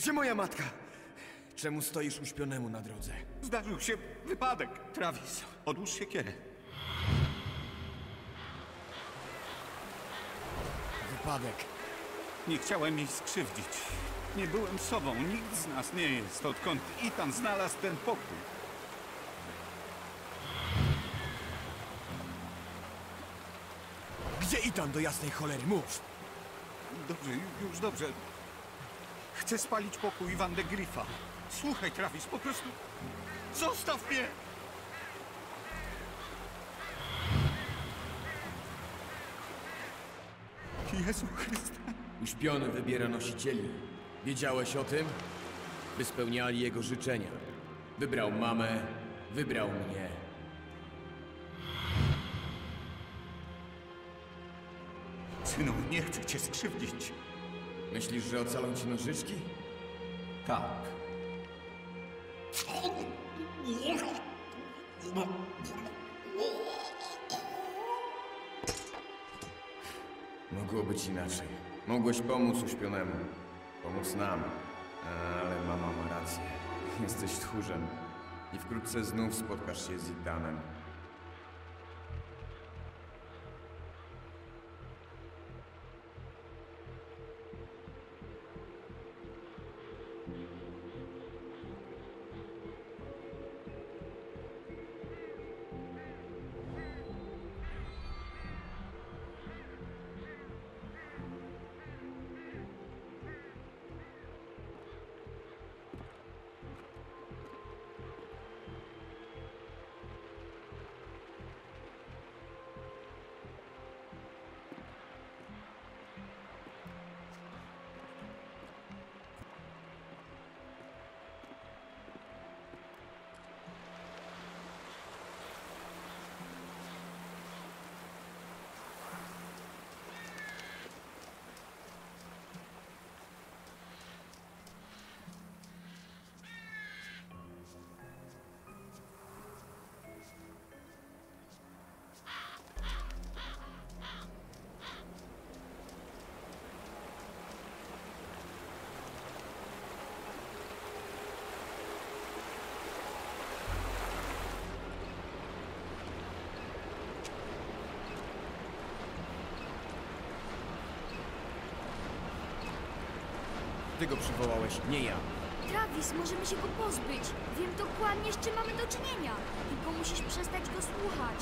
Gdzie moja matka? Czemu stoisz uśpionemu na drodze? Zdarzył się wypadek. Travis, odłóż siekierę. Wypadek. Nie chciałem jej skrzywdzić. Nie byłem sobą. Nikt z nas nie jest, odkąd Ethan znalazł ten pokój. Gdzie Ethan do jasnej cholery? Mów! Dobrze, już dobrze. Chcę spalić pokój Van de Griffa. Słuchaj, Travis, po prostu... Zostaw mnie! Jezu Chryste. Uśpiony wybiera nosicieli. Wiedziałeś o tym? By spełniali jego życzenia. Wybrał mamę, wybrał mnie. Synu, nie chcę cię skrzywdzić. Myślisz, że ocalą ci nożyczki? Tak. Mogło być inaczej. Mogłeś pomóc uśpionemu. Pomóc nam. Ale mama ma rację. Jesteś tchórzem. I wkrótce znów spotkasz się z Ethanem. Ty go przywołałeś, nie ja. Travis, możemy się go pozbyć. Wiem dokładnie, z czym mamy do czynienia. Tylko musisz przestać go słuchać.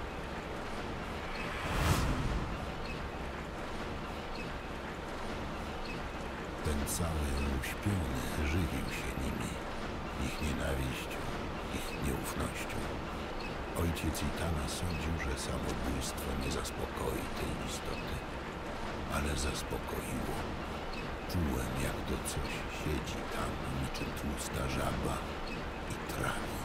Ten cały uśpiony żywił się nimi, ich nienawiścią, ich nieufnością. Ojciec Ethana sądził, że samobójstwo nie zaspokoi tej istoty, ale zaspokoiło. Czułem, jak to coś siedzi tam niczym tłusta żaba i trawi.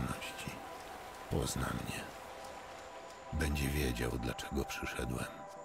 ciemności. Pozna mnie. Będzie wiedział, dlaczego przyszedłem.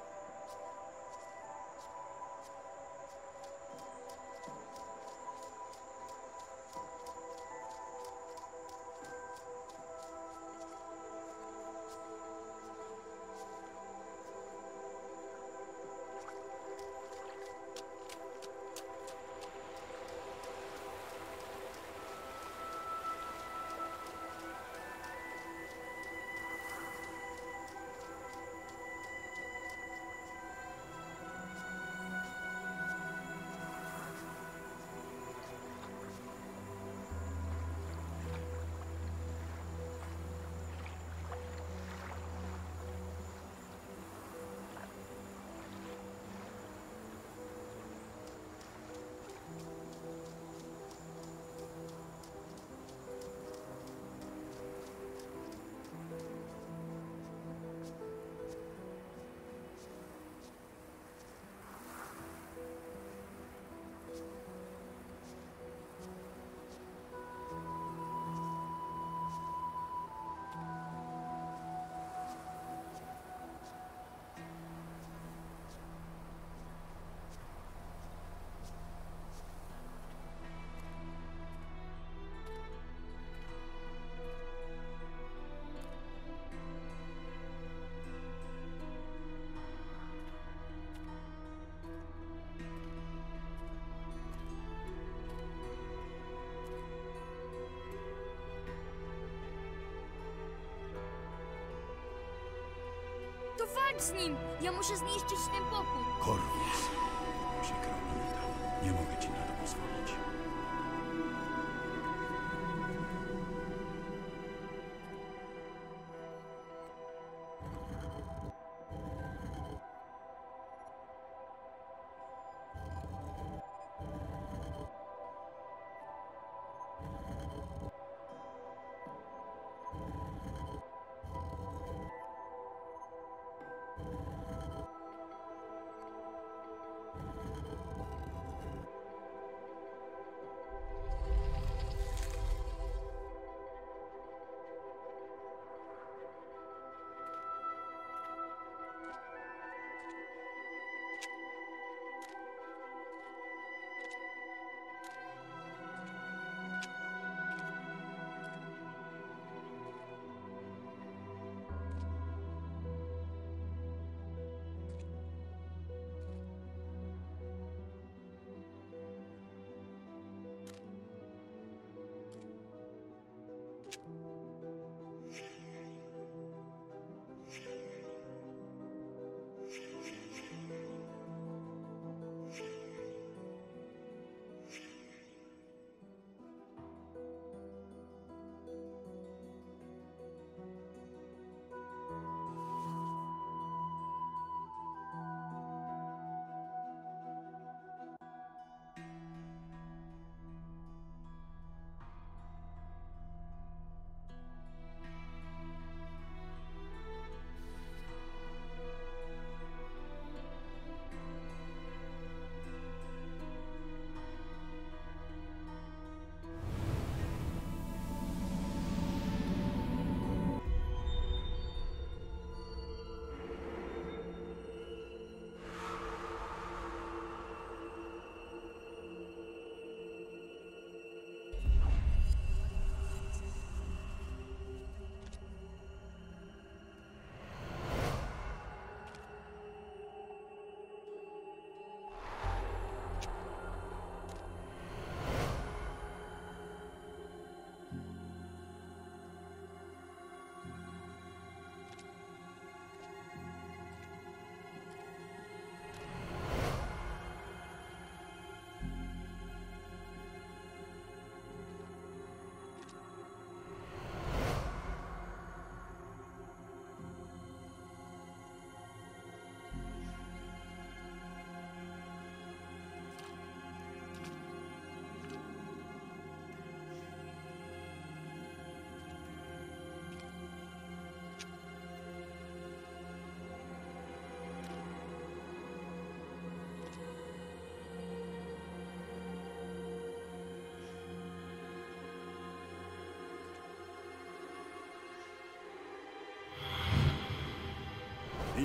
To walcz z nim! Ja muszę zniszczyć ten pokój. Corvus, się Krominda. Nie mogę ci na to pozwolić.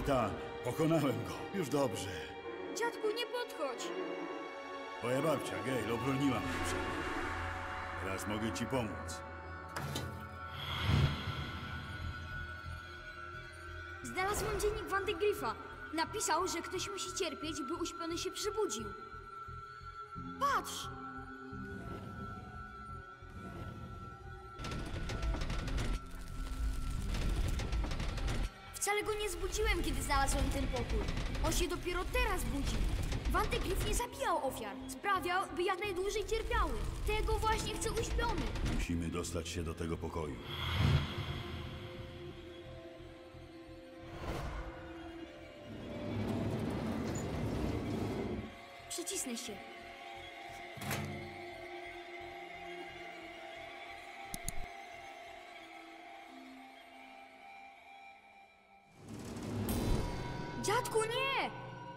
Ethan, pokonałem go. Już dobrze. Dziadku, nie podchodź! Twoja babcia, Gail, obroniła mnie przed nim. Teraz mogę ci pomóc. Znalazłem dziennik Van de Griffa. Napisał, że ktoś musi cierpieć, by uśpiony się przebudził. Patrz! Wcale go nie zbudziłem, kiedy znalazłem ten pokój. On się dopiero teraz budzi. Van de Griff nie zabijał ofiar. Sprawiał, by jak najdłużej cierpiały. Tego właśnie chce uśpiony. Musimy dostać się do tego pokoju. Przycisnę się. Dziadku, nie!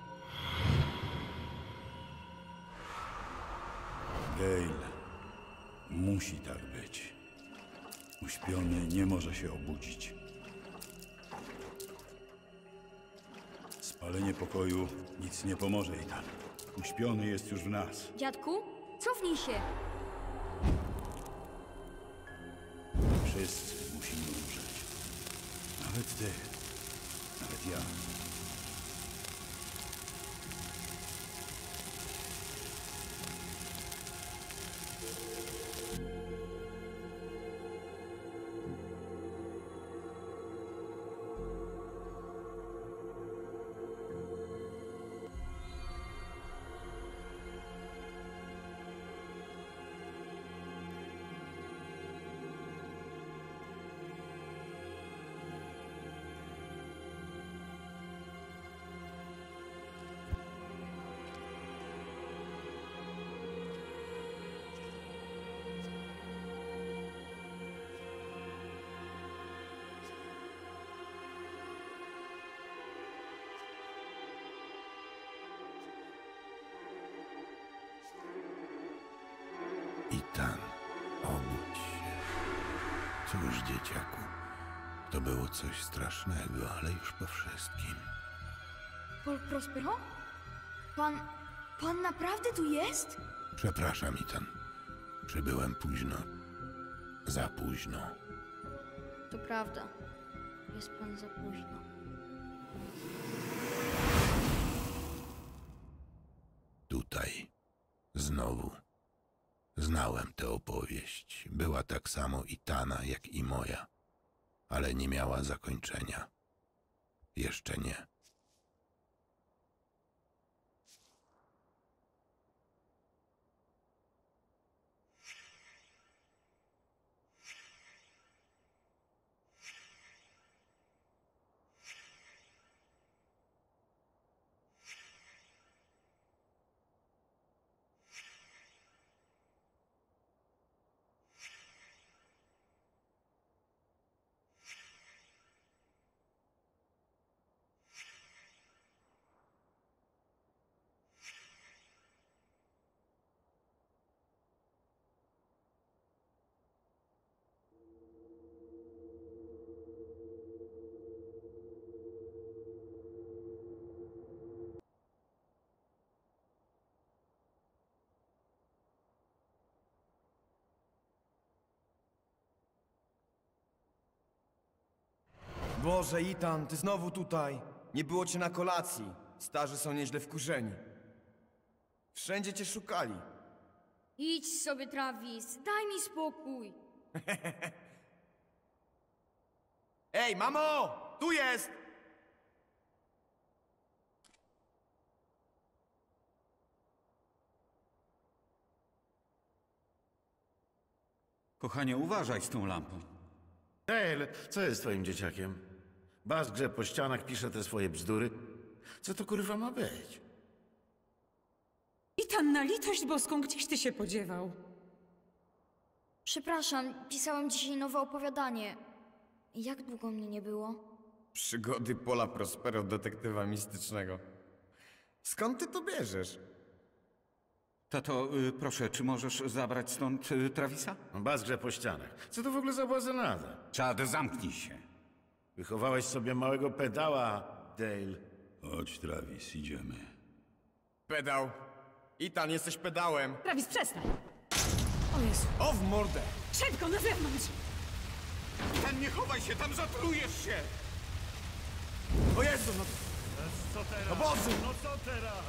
Gail, musi tak być. Uśpiony nie może się obudzić. Spalenie pokoju nic nie pomoże, Ethan. Uśpiony jest już w nas. Dziadku, cofnij się. Wszyscy musimy umrzeć. Nawet ty. Nawet ja. Ethan, obudź się. Cóż, dzieciaku, to było coś strasznego, ale już po wszystkim. Paul Prospero? Pan naprawdę tu jest? Przepraszam, Ethan. Przybyłem późno. Za późno. To prawda. Jest pan za późno. Tutaj. Znowu. Znałem tę opowieść. Była tak samo Ethana, jak i moja. Ale nie miała zakończenia. Jeszcze nie. Boże, Ethan, ty znowu tutaj. Nie było cię na kolacji. Starzy są nieźle wkurzeni. Wszędzie cię szukali. Idź sobie, Travis. Daj mi spokój. Ej, mamo! Tu jest! Kochanie, uważaj z tą lampą. Dale, co jest twoim dzieciakiem? Bazgrze po ścianach pisze te swoje bzdury. Co to kurwa ma być? Ethan, na litość boską, gdzieś ty się podziewał? Przepraszam, pisałem dzisiaj nowe opowiadanie. Jak długo mnie nie było? Przygody Paula Prospero, detektywa mistycznego. Skąd ty to bierzesz? Tato, proszę, czy możesz zabrać stąd Travisa? Bazgrze po ścianach. Co to w ogóle za błazenada? Chad, zamknij się. Wychowałeś sobie małego pedała, Dale. Chodź, Travis, idziemy. Pedał. Ethan, jesteś pedałem. Travis, przestań! O Jezu. O, w mordę! Szybko, na zewnątrz! Tam nie chowaj się, tam zatrujesz się! O Jezu, no... Co teraz? No Boże! No co teraz?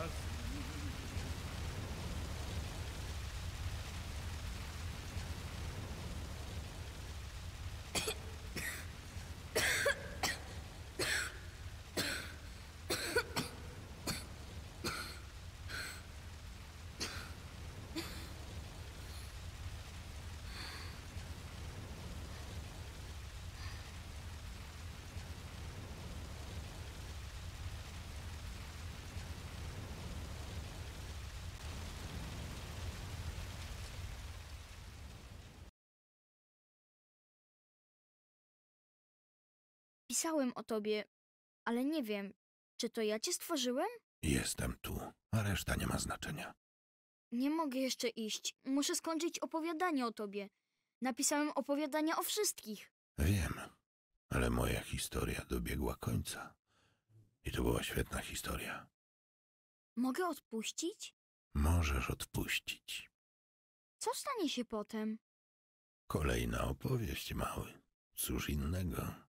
Pisałem o tobie, ale nie wiem, czy to ja cię stworzyłem? Jestem tu, a reszta nie ma znaczenia. Nie mogę jeszcze iść. Muszę skończyć opowiadanie o tobie. Napisałem opowiadania o wszystkich. Wiem, ale moja historia dobiegła końca. I to była świetna historia. Mogę odpuścić? Możesz odpuścić. Co stanie się potem? Kolejna opowieść, mały. Cóż innego.